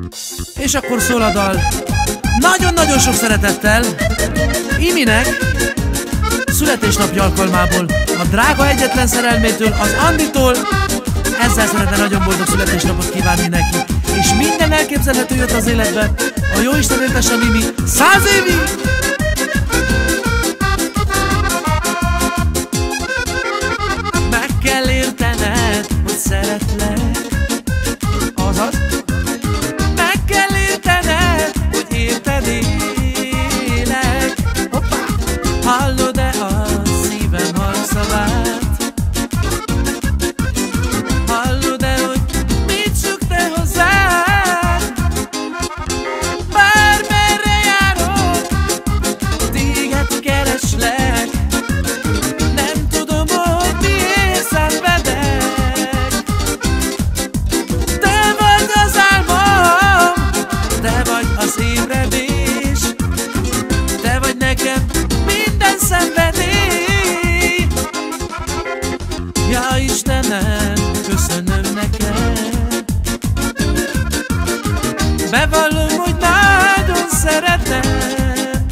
És akkor szól a dal. Nagyon-nagyon sok szeretettel Iminek születésnapja alkalmából, a drága egyetlen szerelmétől, az Anditól. Ezzel szeretne nagyon boldog születésnapot kívánni neki. És minden elképzelhető jött az életbe. A jóisten éltesse Mimi 100 évig! Meg kell értened, hogy szeretlek. Azaz, meg kell értened, hogy érted élek. Hoppá! Hallod-e a szívem halszavát? Hallod-e, hogy mit suk te hozzád? Bármerre járok, téged kereslek. Nem tudom, hogy miért szenvedek. Te vagy az álmom, te vagy az ébredés, te vagy nekem minden szenvedély. Ja Istenem, köszönöm neked. Bevallom, hogy nagyon szeretem.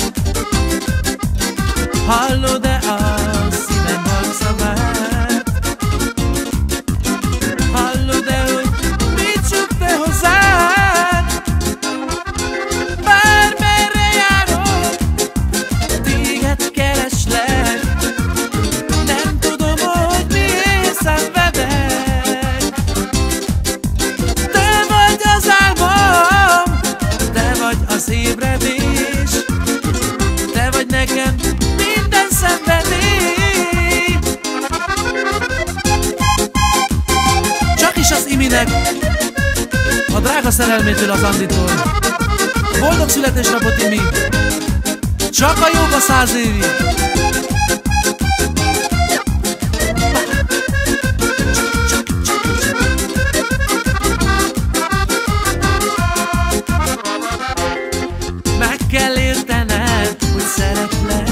Hallod-e a szívem halszavát? Hallod-e, hogy mit suk te hozzád? Bármerre járok, téged kereslek. Nem tudom, hogy miért szenvedek. Te vagy az álmom, te vagy az ébredés, te vagy nekem minden szenvedély. Csak is az Iminek, a drága szerelmétől, az Anditól. Boldog születésnapot, Imi! Csak a jóba 100 évig! Meg kell értened, hogy szeretlek.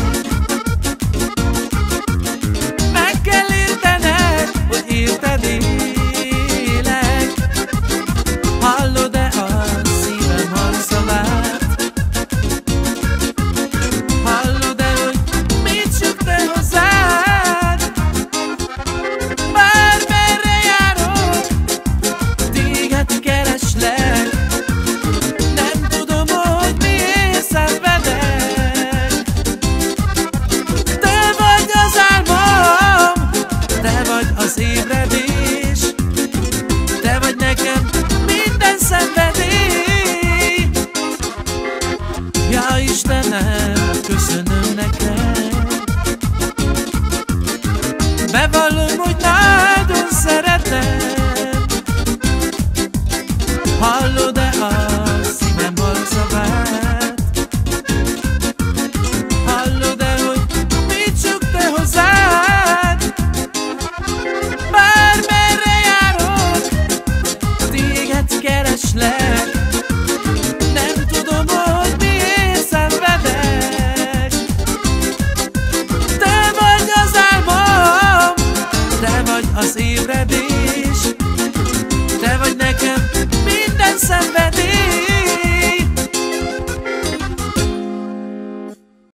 Meg kell értened, hogy érted élek. Hallod-e a szívem halszavát? Hallod-e, hogy mit suk te hozzád? Bármerre járok, téged kereslek. Nem tudom, hogy miért szenvedek. Te vagy az álmom, te vagy az ébredés, te vagy nekem minden szenvedély. Ja Istenem, köszönöm neked. Bevallom, hogy nagyon szeretem. Hallod-e a szívem halszavát? Hallod-e, hogy mit suk te hozzád? Bármerre járok, téged kereslek. Nem tudom, hogy miért szenvedek. Te vagy az álmom, te vagy az ébredés, te vagy nekem minden szenvedély.